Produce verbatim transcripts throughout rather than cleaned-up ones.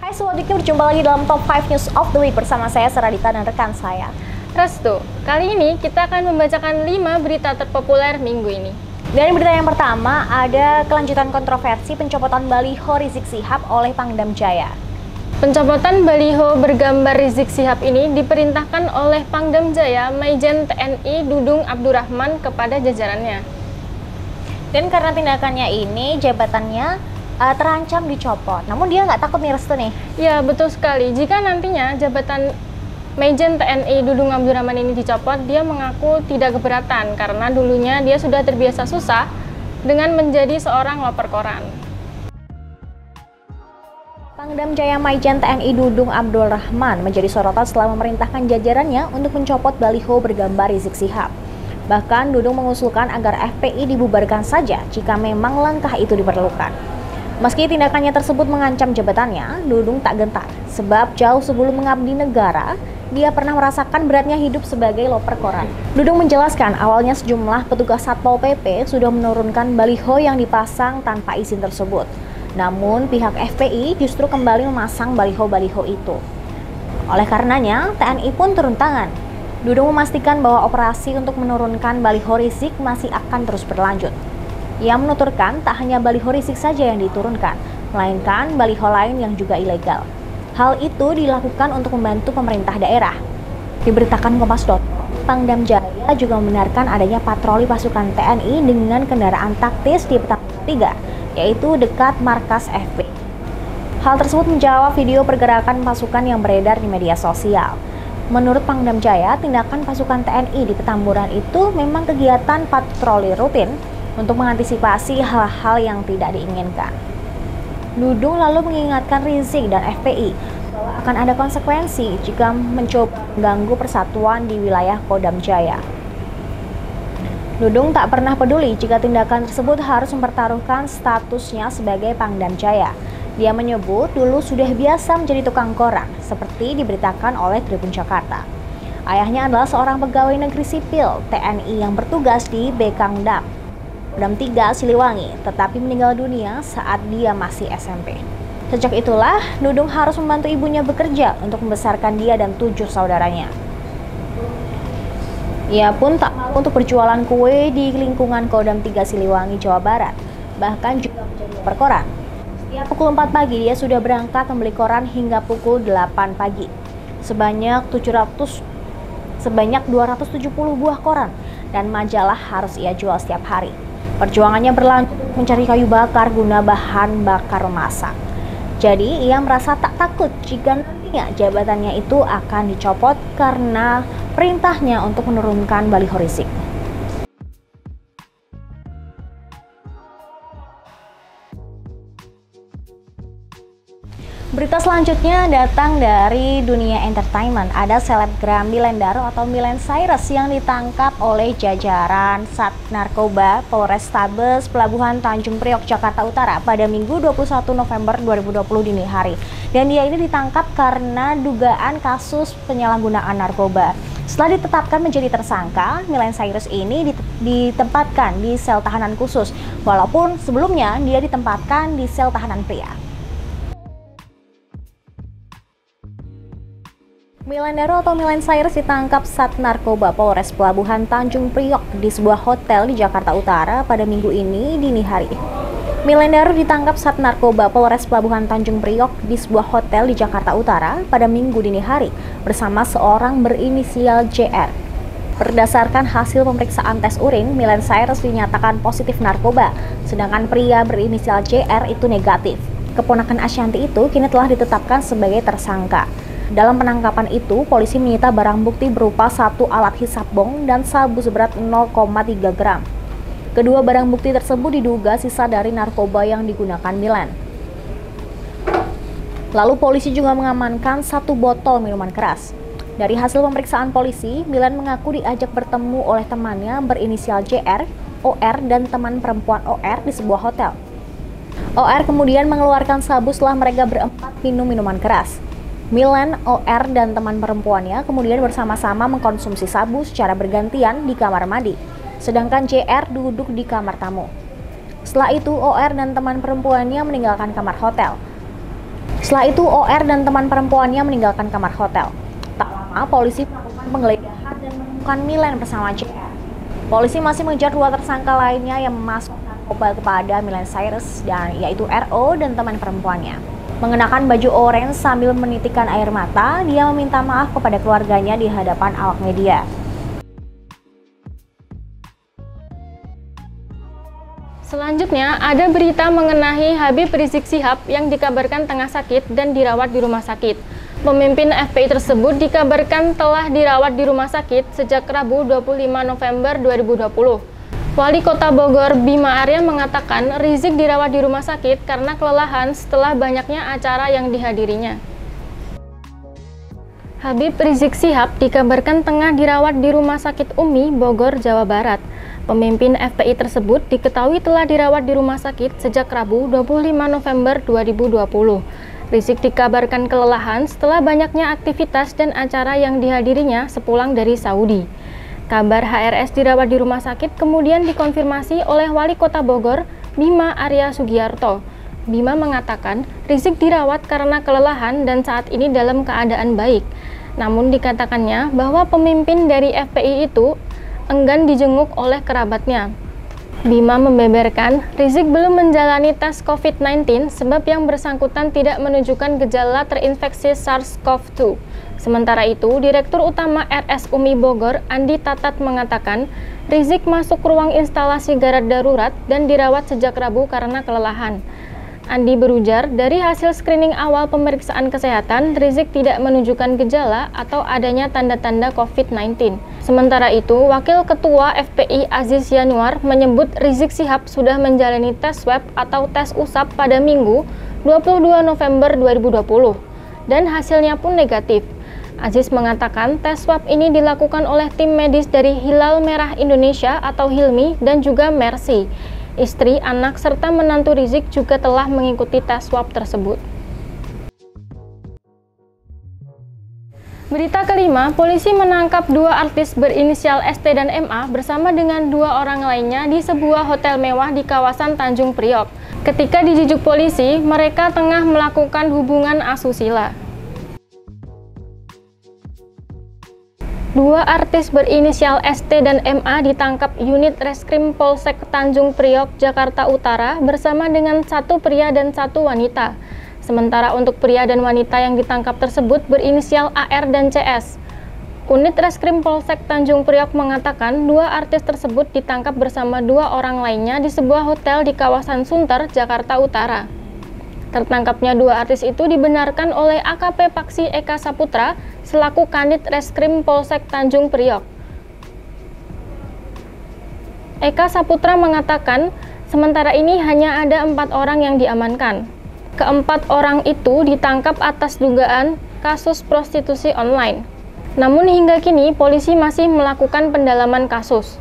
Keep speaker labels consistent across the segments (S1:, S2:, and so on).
S1: Hai Sobat Wiki, berjumpa lagi dalam Top lima News of the Week bersama saya Seradita dan rekan saya
S2: Restu. Kali ini kita akan membacakan lima berita terpopuler minggu ini.
S1: Dari berita yang pertama, ada kelanjutan kontroversi pencopotan baliho Rizik Syihab oleh Pangdam Jaya.
S2: Pencopotan baliho bergambar Rizik Syihab ini diperintahkan oleh Pangdam Jaya Maijen T N I Dudung Abdurrahman kepada jajarannya.
S1: Dan karena tindakannya ini, jabatannya uh, terancam dicopot. Namun dia nggak takut nih, Restu nih.
S2: Ya, betul sekali. Jika nantinya jabatan Maijen T N I Dudung Abdurrahman ini dicopot, dia mengaku tidak keberatan karena dulunya dia sudah terbiasa susah dengan menjadi seorang loper koran.
S1: Pangdam Jaya Maijen T N I Dudung Abdurrahman menjadi sorotan setelah memerintahkan jajarannya untuk mencopot baliho bergambar Rizik Syihab. Bahkan Dudung mengusulkan agar F P I dibubarkan saja jika memang langkah itu diperlukan. Meski tindakannya tersebut mengancam jabatannya, Dudung tak gentar, sebab jauh sebelum mengabdi negara, dia pernah merasakan beratnya hidup sebagai loper koran. Dudung menjelaskan awalnya sejumlah petugas Satpol P P sudah menurunkan baliho yang dipasang tanpa izin tersebut. Namun pihak F P I justru kembali memasang baliho-baliho itu. Oleh karenanya, T N I pun turun tangan. Dudung memastikan bahwa operasi untuk menurunkan baliho Rizik masih akan terus berlanjut. Ia menuturkan tak hanya baliho Rizik saja yang diturunkan, melainkan baliho lain yang juga ilegal. Hal itu dilakukan untuk membantu pemerintah daerah. Diberitakan Kompas dot com, Pangdam Jaya juga membenarkan adanya patroli pasukan T N I dengan kendaraan taktis di peta tiga, yaitu dekat markas F P I. Hal tersebut menjawab video pergerakan pasukan yang beredar di media sosial. Menurut Pangdam Jaya, tindakan pasukan T N I di Petamburan itu memang kegiatan patroli rutin untuk mengantisipasi hal-hal yang tidak diinginkan. Dudung lalu mengingatkan Rizik dan F P I bahwa akan ada konsekuensi jika mencoba mengganggu persatuan di wilayah Kodam Jaya. Dudung tak pernah peduli jika tindakan tersebut harus mempertaruhkan statusnya sebagai Pangdam Jaya. Dia menyebut dulu sudah biasa menjadi tukang koran, seperti diberitakan oleh Tribun Jakarta. Ayahnya adalah seorang pegawai negeri sipil T N I yang bertugas di Bekangdam, Kodam tiga Siliwangi, tetapi meninggal dunia saat dia masih S M P. Sejak itulah, Dudung harus membantu ibunya bekerja untuk membesarkan dia dan tujuh saudaranya. Ia pun tak malu untuk berjualan kue di lingkungan Kodam tiga Siliwangi, Jawa Barat, bahkan juga menjadi loper koran. Setiap pukul empat pagi dia sudah berangkat membeli koran hingga pukul delapan pagi. Sebanyak tujuh ratus sebanyak dua ratus tujuh puluh buah koran dan majalah harus ia jual setiap hari. Perjuangannya berlanjut mencari kayu bakar guna bahan bakar memasak. Jadi ia merasa tak takut jika nantinya jabatannya itu akan dicopot karena perintahnya untuk menurunkan baliho Rizik. Berita selanjutnya datang dari dunia entertainment. Ada selebgram Milen Darrow atau Miley Cyrus yang ditangkap oleh jajaran Sat Narkoba Polrestabes Pelabuhan Tanjung Priok, Jakarta Utara pada Minggu dua puluh satu November dua ribu dua puluh dini hari. Dan dia ini ditangkap karena dugaan kasus penyalahgunaan narkoba. Setelah ditetapkan menjadi tersangka, Miley Cyrus ini ditempatkan di sel tahanan khusus, walaupun sebelumnya dia ditempatkan di sel tahanan pria. Miley Darrow atau Miley Cyrus ditangkap Sat Narkoba Polres Pelabuhan Tanjung Priok di sebuah hotel di Jakarta Utara pada minggu ini dini hari. Miley Darrow ditangkap Sat Narkoba Polres Pelabuhan Tanjung Priok di sebuah hotel di Jakarta Utara pada minggu dini hari bersama seorang berinisial J R. Berdasarkan hasil pemeriksaan tes urin, Miley Cyrus dinyatakan positif narkoba, sedangkan pria berinisial J R itu negatif. Keponakan Ashanti itu kini telah ditetapkan sebagai tersangka. Dalam penangkapan itu, polisi menyita barang bukti berupa satu alat hisap bong dan sabu seberat nol koma tiga gram. Kedua barang bukti tersebut diduga sisa dari narkoba yang digunakan Milen. Lalu polisi juga mengamankan satu botol minuman keras. Dari hasil pemeriksaan polisi, Milen mengaku diajak bertemu oleh temannya berinisial J R, O R, dan teman perempuan O R di sebuah hotel. O R kemudian mengeluarkan sabu setelah mereka berempat minum minuman keras. Milen, O R, dan teman perempuannya kemudian bersama-sama mengkonsumsi sabu secara bergantian di kamar mandi, sedangkan J R duduk di kamar tamu. Setelah itu, O R dan teman perempuannya meninggalkan kamar hotel. Setelah itu O R dan teman perempuannya meninggalkan kamar hotel. Tak lama polisi melakukan penggeledahan dan menemukan Milen bersama J R. Polisi masih mengejar dua tersangka lainnya yang memasukkan narkoba kepada Milen Cyrus, dan yaitu R O dan teman perempuannya. Mengenakan baju oranye sambil menitikkan air mata, dia meminta maaf kepada keluarganya di hadapan awak media.
S2: Selanjutnya, ada berita mengenai Habib Rizik Syihab yang dikabarkan tengah sakit dan dirawat di rumah sakit. Pemimpin F P I tersebut dikabarkan telah dirawat di rumah sakit sejak Rabu dua puluh lima November dua ribu dua puluh. Wali Kota Bogor Bima Arya mengatakan Rizik dirawat di rumah sakit karena kelelahan setelah banyaknya acara yang dihadirinya. Habib Rizik Syihab dikabarkan tengah dirawat di Rumah Sakit Umi, Bogor, Jawa Barat. Pemimpin F P I tersebut diketahui telah dirawat di rumah sakit sejak Rabu dua puluh lima November dua ribu dua puluh. Rizik dikabarkan kelelahan setelah banyaknya aktivitas dan acara yang dihadirinya sepulang dari Saudi. Kabar H R S dirawat di rumah sakit kemudian dikonfirmasi oleh Wali Kota Bogor, Bima Arya Sugiarto. Bima mengatakan Rizik dirawat karena kelelahan dan saat ini dalam keadaan baik. Namun dikatakannya bahwa pemimpin dari F P I itu enggan dijenguk oleh kerabatnya. Bima membeberkan Rizik belum menjalani tes COVID sembilan belas sebab yang bersangkutan tidak menunjukkan gejala terinfeksi SARS-CoV dua. Sementara itu, Direktur Utama R S Umi Bogor, Andi Tatat mengatakan Rizik masuk ruang instalasi garda darurat dan dirawat sejak Rabu karena kelelahan. Andi berujar, dari hasil screening awal pemeriksaan kesehatan, Rizik tidak menunjukkan gejala atau adanya tanda-tanda COVID sembilan belas. Sementara itu, Wakil Ketua F P I Aziz Yanuar menyebut Rizik Syihab sudah menjalani tes swab atau tes usap pada Minggu dua puluh dua November dua ribu dua puluh dan hasilnya pun negatif. Aziz mengatakan tes swab ini dilakukan oleh tim medis dari Hilal Merah Indonesia atau Hilmi dan juga Mercy. Istri, anak, serta menantu Rizik juga telah mengikuti tes swab tersebut. Berita kelima, polisi menangkap dua artis berinisial S T dan M A bersama dengan dua orang lainnya di sebuah hotel mewah di kawasan Tanjung Priok. Ketika dijujuk polisi, mereka tengah melakukan hubungan asusila. Dua artis berinisial S T dan M A ditangkap unit Reskrim Polsek Tanjung Priok, Jakarta Utara bersama dengan satu pria dan satu wanita. Sementara untuk pria dan wanita yang ditangkap tersebut berinisial A R dan C S. Unit Reskrim Polsek Tanjung Priok mengatakan dua artis tersebut ditangkap bersama dua orang lainnya di sebuah hotel di kawasan Sunter, Jakarta Utara. Tertangkapnya dua artis itu dibenarkan oleh A K P Paksi Eka Saputra selaku Kanit Reskrim Polsek Tanjung Priok. Eka Saputra mengatakan, sementara ini hanya ada empat orang yang diamankan. Keempat orang itu ditangkap atas dugaan kasus prostitusi online. Namun hingga kini polisi masih melakukan pendalaman kasus.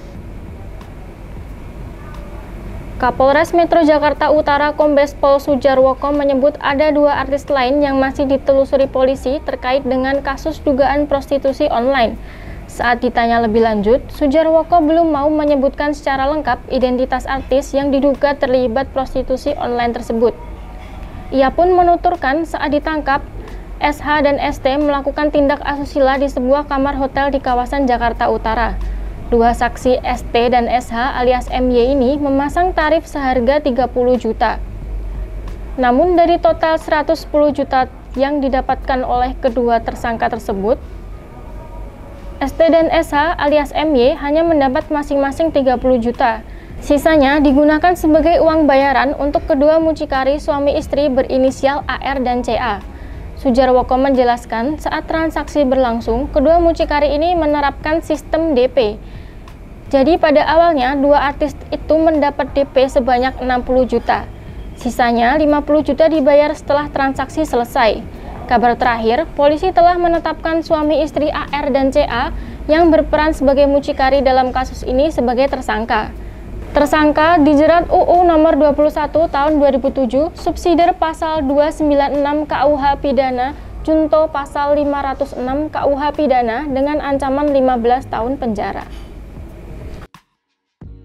S2: Kapolres Metro Jakarta Utara Kombes Pol Sujarwoko menyebut ada dua artis lain yang masih ditelusuri polisi terkait dengan kasus dugaan prostitusi online. Saat ditanya lebih lanjut, Sujarwoko belum mau menyebutkan secara lengkap identitas artis yang diduga terlibat prostitusi online tersebut. Ia pun menuturkan saat ditangkap, S H dan S T melakukan tindak asusila di sebuah kamar hotel di kawasan Jakarta Utara. Dua saksi S T dan S H alias M Y ini memasang tarif seharga tiga puluh juta. Namun dari total seratus sepuluh juta yang didapatkan oleh kedua tersangka tersebut, S T dan S H alias M Y hanya mendapat masing-masing tiga puluh juta. Sisanya digunakan sebagai uang bayaran untuk kedua mucikari suami istri berinisial A R dan C A. Sujarwoko menjelaskan saat transaksi berlangsung, kedua mucikari ini menerapkan sistem D P. Jadi pada awalnya dua artis itu mendapat D P sebanyak enam puluh juta. Sisanya lima puluh juta dibayar setelah transaksi selesai. Kabar terakhir, polisi telah menetapkan suami istri A R dan C A yang berperan sebagai mucikari dalam kasus ini sebagai tersangka. Tersangka dijerat U U nomor dua puluh satu tahun dua ribu tujuh, subsidiar pasal dua ratus sembilan puluh enam K U H Pidana, junto pasal lima ratus enam K U H Pidana dengan ancaman lima belas tahun penjara.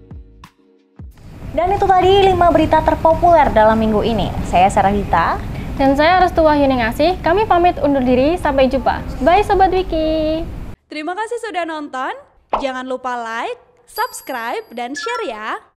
S2: Dan itu tadi lima berita terpopuler dalam minggu ini. Saya Sarah Dita. Dan saya Restu Wahyuningsih, kami pamit undur diri, sampai jumpa. Bye Sobat Wiki.
S3: Terima kasih sudah nonton, jangan lupa like, subscribe, dan share ya.